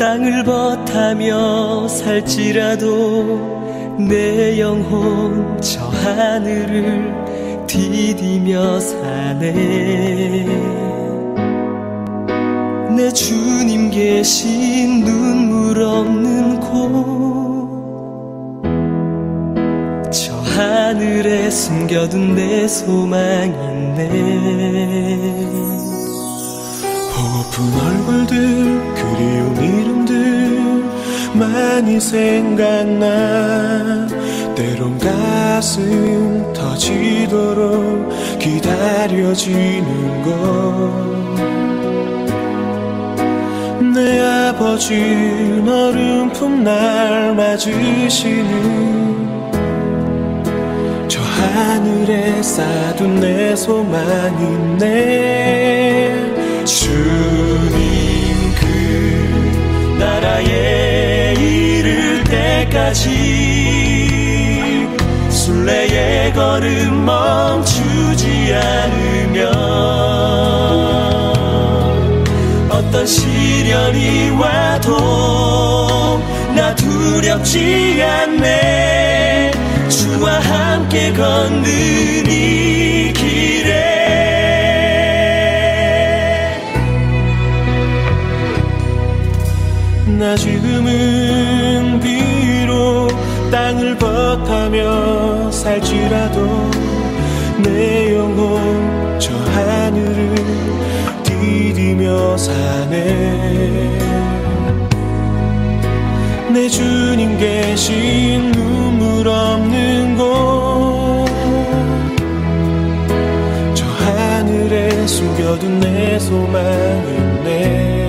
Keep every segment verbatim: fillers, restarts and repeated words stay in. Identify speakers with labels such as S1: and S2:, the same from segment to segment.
S1: 땅을 버타며 살지라도 내 영혼 저 하늘을 디디며 사네. 내 주님 계신 눈물 없는 곳, 저 하늘에 숨겨둔 내 소망 있네.
S2: 보고픈 얼굴들, 그리운 이름들 많이 생각나. 때론 가슴 터지도록 기다려지는 것. 내 아버지 너른 품날 맞으시는 저 하늘에 쌓아둔 내 소망 있네.
S1: 주님 그 나라에 이를 때까지 순례의 걸음 멈추지 않으면 어떤 시련이 와도 나 두렵지 않네. 주와 함께 걷는 이 길에
S2: 나 지금은 비록 땅을 버타며 살지라도 내 영혼 저 하늘을 디디며 사네. 내 주님 계신 눈물 없는 곳, 저 하늘에 숨겨둔 내 소망 있네.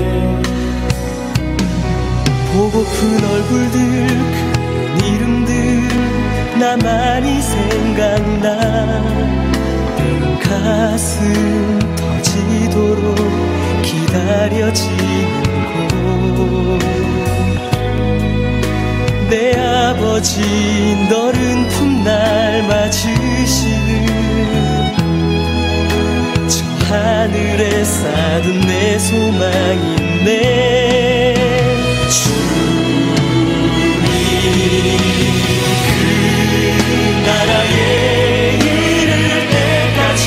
S1: 보고픈 얼굴들, 그 이름들 나 많이 생각나. 때론 가슴 터지도록 기다려지는 곳. 내 아버지 너른 품날 맞으시는 저 하늘에 쌓아둔 내 소망 있네. 주님 그 나라에 이를 때까지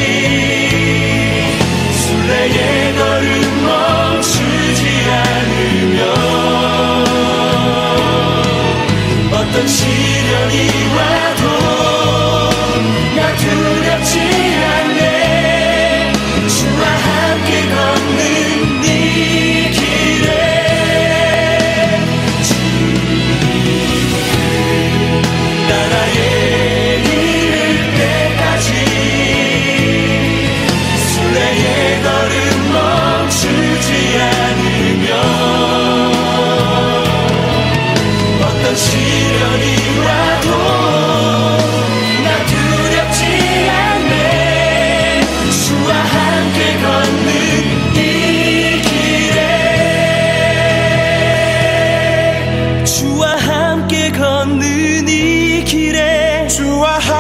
S1: 순례의 걸음 멈추지 않으면 어떤 시련이 와도 나 두렵지 않네. 주와 함께 걷는 이 길에 나라에 이를 때까지 순례의 걸음 멈추지 않으면 어떤 시련이 와도 나 두렵지 않네. 주와 함께 걷는 이 길에 주와 함께 걷는 이 길에 주와